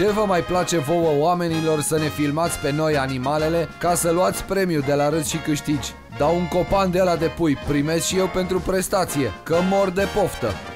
Ce vă mai place vouă, oamenilor, să ne filmați pe noi, animalele, ca să luați premiu de la Râs și Câștigi? Dau un copan de ăla de pui, primesc și eu pentru prestație, că mor de poftă.